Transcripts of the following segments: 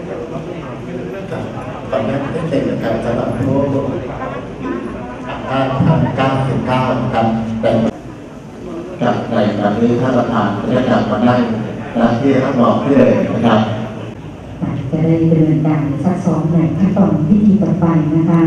ตอนนี้ได้เสร็จการสำหรับผู้ได้ทาง99นะครับแต่จากในวันนี้ท่านประธานได้กลับมาได้ที่รับรองที่เลยนะครับจะได้ดำเนินการซักซ้อมในขั้นตอนพิธีต่อไปนะคะ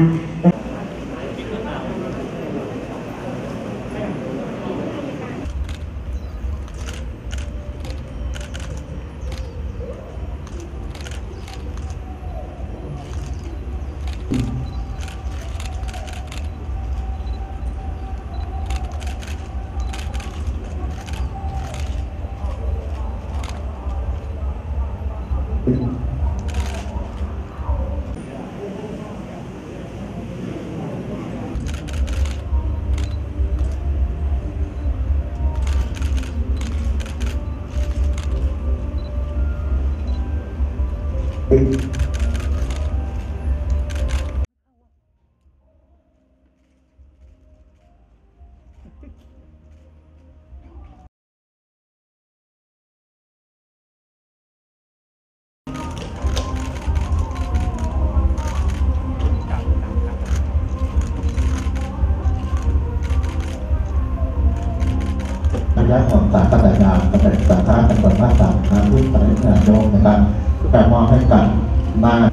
และของสารปฏิบัติปฏิบัติสาขาจังหวัดภาค3การรุ่งสายงานโยมนะครับแต่มอบให้กับบ้าน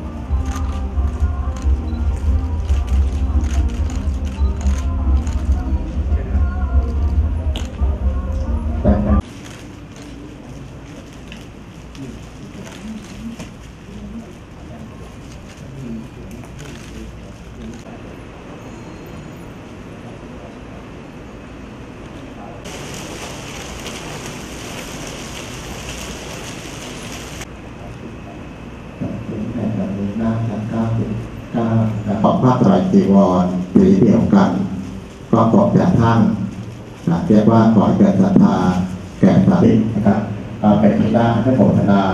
ของพระไตรจีวรสีเดียวกันก็ขอแก่ท่านเรียกว่าขอเกิดศรัทธาแก่สาธุนะครับเป็นที่น่าให้โมทนา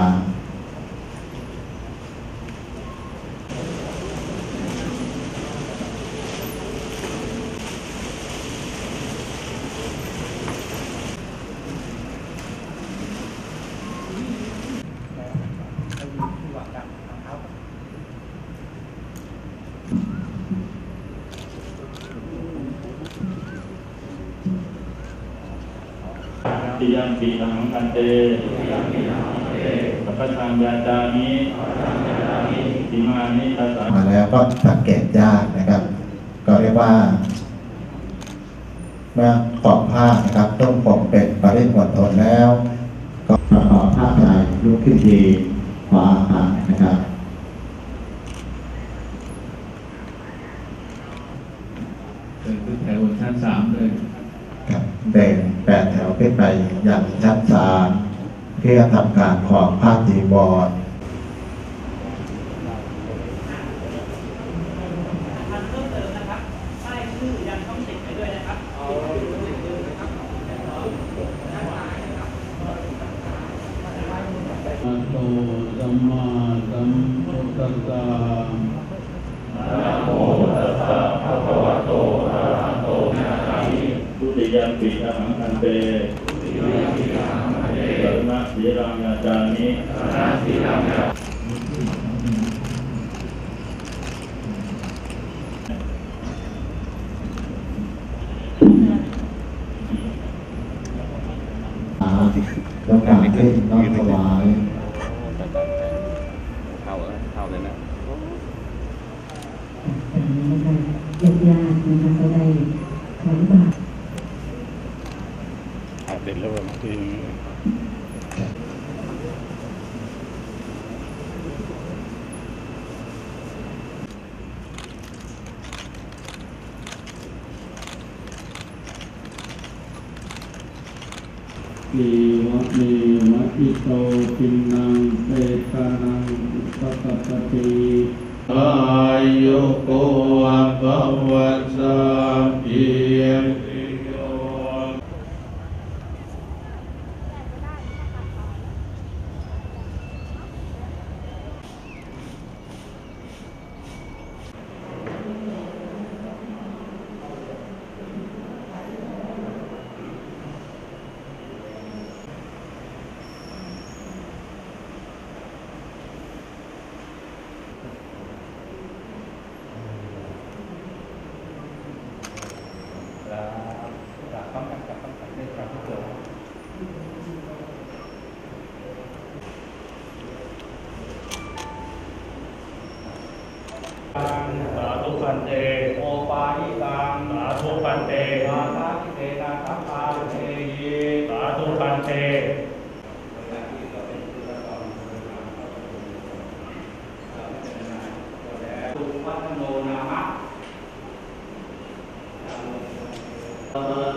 ติยังปีหังคันเตสัพพทานยาจามิติมานิทัสสะมาแล้วก็สังเกตยากนะครับก็เรียกว่าเมื่อขอบผ้านะครับต้องผมเป็นปริมณฑลแล้วก็ขอผ้าใจลุกขึ้นดีขออาหารนะครับเป็นแถวชั้น3เลยเดิน8 แถวขึ้นไปอย่างชั้น3เพื่อทำการขอบผ้าจีวรโตสัมมาสัมพุทธัสสะนะโมตัสสะภะคะวะโตอะระหะโตสัมมาสัมพุทธัสสะทุติยมปีหังคันเตสัมมาสีรังยาจามิต้องการขึ้นน้อมถวายเข้าเลยนะญาตินะคะก็ได้ถวายบาตรเด็ดแล้วบางทีลีวะเมวะอิโตปินังเปตานังสัพพะติอายุโกภวะสัพพิโยขพันเตโอปายิกังสาธุพันเตอาทาทิเตนะสัมปาเทยิสาธุพันเตตุวัฒโนนามะ